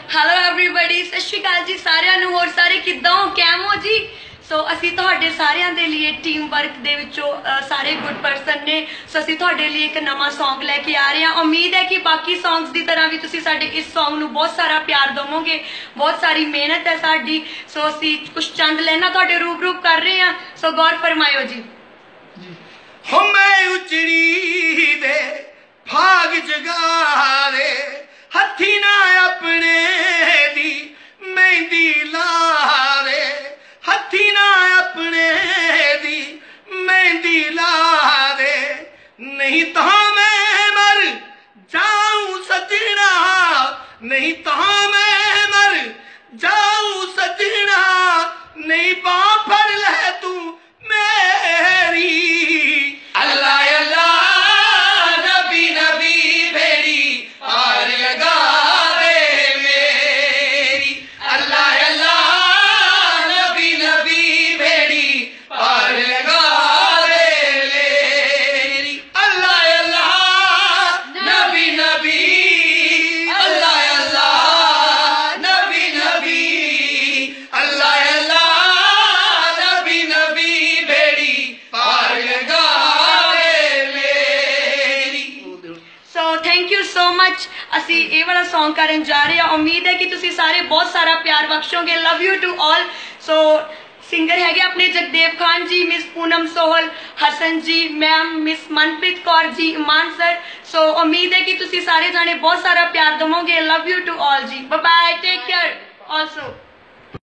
Hello everybody, सत श्री अकाल जी सारिਆਂ ਨੂੰ। ਹੋਰ ਸਾਰੇ ਕਿੱਦਾਂ ਹੋ, ਕੈਮ ਹੋ ਜੀ? सो ਅਸੀਂ ਤੁਹਾਡੇ ਸਾਰਿਆਂ ਦੇ ਲਈ ਟੀਮ ਵਰਕ ਦੇ ਵਿੱਚੋਂ ਸਾਰੇ ਗੁੱਡ ਪਰਸਨ ਨੇ। ਸੋ ਅਸੀਂ ਤੁਹਾਡੇ ਲਈ ਇੱਕ ਨਵਾਂ Song ਲੈ ਕੇ ਆ ਰਹੇ ਹਾਂ। ਉਮੀਦ ਹੈ ਕਿ ਬਾਕੀ Songs ਦੀ ਤਰ੍ਹਾਂ ਵੀ ਤੁਸੀਂ ਸਾਡੇ ਇਸ Song ਨੂੰ ਬਹੁਤ ਸਾਰਾ ਪਿਆਰ ਦੇਵੋਗੇ। ਬਹੁਤ ਸਾਰੀ ਮਿਹਨਤ ਹੈ ਸਾਡੀ। ਸੋ ਅਸੀਂ ਕੁਝ ਚੰਦ ਲੈਣਾ ਤੁਹਾਡੇ ਰੂਬਰੂ ਕਰ ਰਹੇ ਹਾਂ। ਸੋ ਗੌਰ ਫਰਮਾਇਓ ਜੀ। ਹੋ ਮੈਂ ਉਚੜੀ ਦੇ ਭਾਗ ਜਗਾਵੇ हथी ना अपने दी मेहंदी लावे, हथी ना अपने दी मेहंदी लावे, नहीं तो मैं मर जाऊं सजना, नहीं तो मैं मर जाऊं सजना, नहीं बाँह फड़ ले तू मेरी। अल्लाह अल्लाह नबी नबी भेड़ी पार लगा दे मेरी। अल्लाह अल्लाह नबी नबी भेड़ी पार लगा दे मेरी। अल्लाह अल्लाह नबी नबी, अल्लाह अल्लाह नबी नबी, अल्लाह अल्लाह नबी नबी भेड़ी पार लगा दे मेरी। So thank you so much. ਅਸੀਂ ਇਹ ਵਾਲਾ Song ਕਰਨ ਜਾ ਰਹੇ ਹਾਂ। ਉਮੀਦ ਹੈ ਕਿ ਤੁਸੀਂ ਸਾਰੇ ਬਹੁਤ ਸਾਰਾ ਪਿਆਰ ਬਖਸ਼ੋਗੇ। Love you to all. So singer ਹੈਗੇ ਆਪਣੇ ਜਗਦੇਵ ਖਾਨ ਜੀ, ਮਿਸ ਪੂਨਮ ਸੋਹਲ, ਹਸਨ ਜੀ ਮੈਮ, ਮਿਸ ਮਨਪ੍ਰੀਤ ਕੌਰ ਜੀ, ਇਮਾਨ ਸਰ। ਸੋ ਉਮੀਦ ਹੈ ਕਿ ਤੁਸੀਂ ਸਾਰੇ ਜਾਣੇ ਬਹੁਤ ਸਾਰਾ ਪਿਆਰ ਦੇਵੋਗੇ। ਲਵ ਯੂ ਟੂ ਆਲ ਜੀ। Bye bye, take care also.